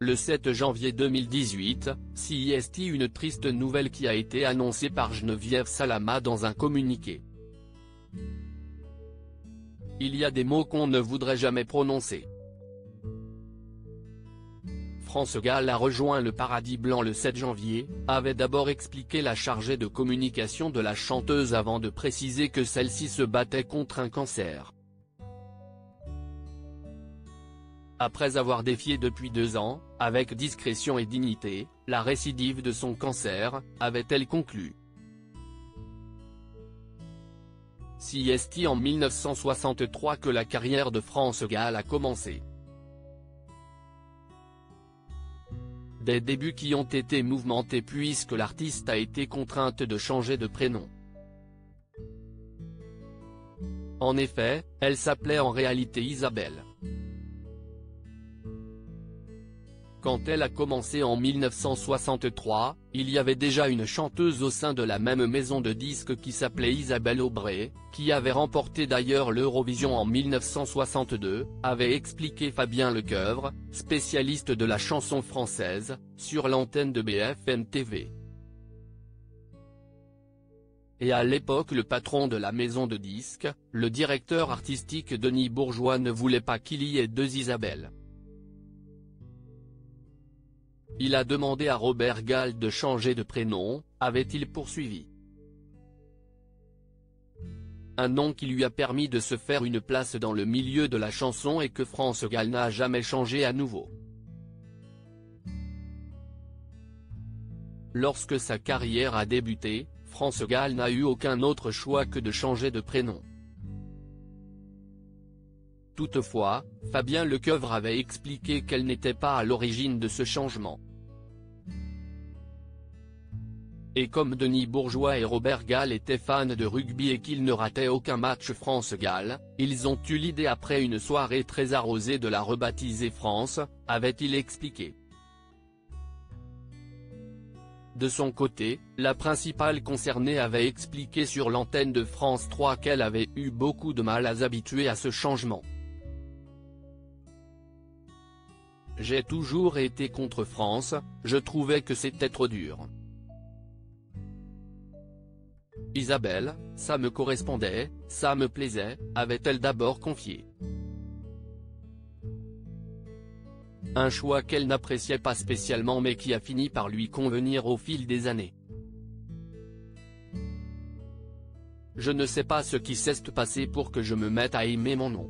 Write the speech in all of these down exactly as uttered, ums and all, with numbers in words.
Le sept janvier deux mille dix-huit, C E S T une triste nouvelle qui a été annoncée par Geneviève Salama dans un communiqué. Il y a des mots qu'on ne voudrait jamais prononcer. France Gall a rejoint le Paradis Blanc le sept janvier, avait d'abord expliqué la chargée de communication de la chanteuse avant de préciser que celle-ci se battait contre un cancer. Après avoir défié depuis deux ans, avec discrétion et dignité, la récidive de son cancer, avait-elle conclu. C E S T en mille neuf cent soixante-trois que la carrière de France Gall a commencé. Des débuts qui ont été mouvementés puisque l'artiste a été contrainte de changer de prénom. En effet, elle s'appelait en réalité Isabelle. Quand elle a commencé en mille neuf cent soixante-trois, il y avait déjà une chanteuse au sein de la même maison de disques qui s'appelait Isabelle Aubray, qui avait remporté d'ailleurs l'Eurovision en mille neuf cent soixante-deux, avait expliqué Fabien Lecoeuvre, spécialiste de la chanson française, sur l'antenne de B F M T V. Et à l'époque le patron de la maison de disques, le directeur artistique Denis Bourgeois ne voulait pas qu'il y ait deux Isabelles. Il a demandé à Robert Gall de changer de prénom, avait-il poursuivi. Un nom qui lui a permis de se faire une place dans le milieu de la chanson et que France Gall n'a jamais changé à nouveau. Lorsque sa carrière a débuté, France Gall n'a eu aucun autre choix que de changer de prénom. Toutefois, Fabien Lecoeuvre avait expliqué qu'elle n'était pas à l'origine de ce changement. Et comme Denis Bourgeois et Robert Gall étaient fans de rugby et qu'ils ne rataient aucun match France-Gall, ils ont eu l'idée après une soirée très arrosée de la rebaptiser France, avait-il expliqué. De son côté, la principale concernée avait expliqué sur l'antenne de France trois qu'elle avait eu beaucoup de mal à s'habituer à ce changement. J'ai toujours été contre France, je trouvais que c'était trop dur. Isabelle, ça me correspondait, ça me plaisait, avait-elle d'abord confié. Un choix qu'elle n'appréciait pas spécialement mais qui a fini par lui convenir au fil des années. Je ne sais pas ce qui s'est passé pour que je me mette à aimer mon nom.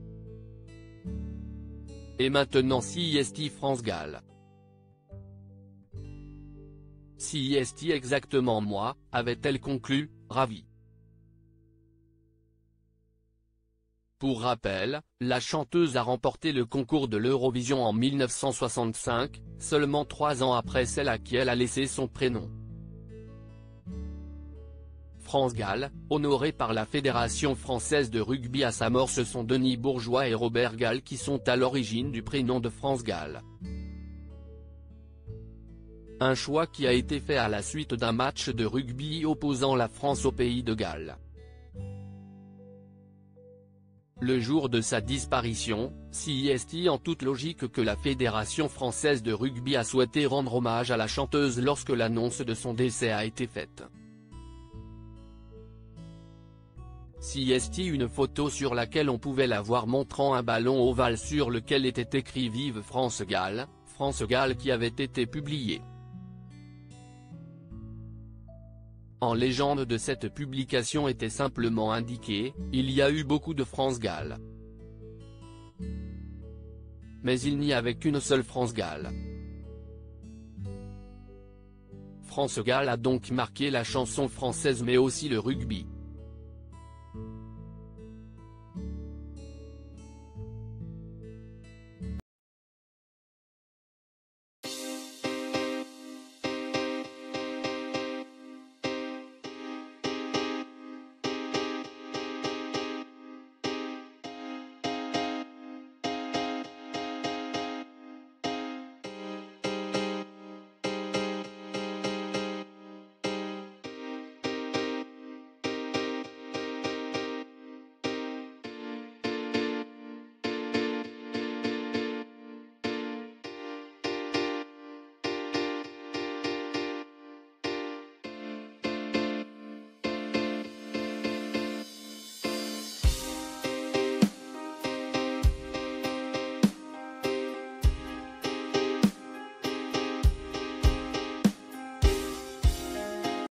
Et maintenant C E S T France Gall. C E S T exactement moi, avait-elle conclu, ravie. Pour rappel, la chanteuse a remporté le concours de l'Eurovision en mille neuf cent soixante-cinq, seulement trois ans après celle à qui elle a laissé son prénom. France Gall, honoré par la Fédération française de rugby à sa mort, ce sont Denis Bourgeois et Robert Gall qui sont à l'origine du prénom de France Gall. Un choix qui a été fait à la suite d'un match de rugby opposant la France au pays de Galles. Le jour de sa disparition, C E S T en toute logique que la Fédération française de rugby a souhaité rendre hommage à la chanteuse lorsque l'annonce de son décès a été faite. C E S T une photo sur laquelle on pouvait la voir montrant un ballon ovale sur lequel était écrit Vive France Gall, France Gall qui avait été publié. En légende de cette publication était simplement indiqué, il y a eu beaucoup de France Gall. Mais il n'y avait qu'une seule France Gall. France Gall a donc marqué la chanson française mais aussi le rugby.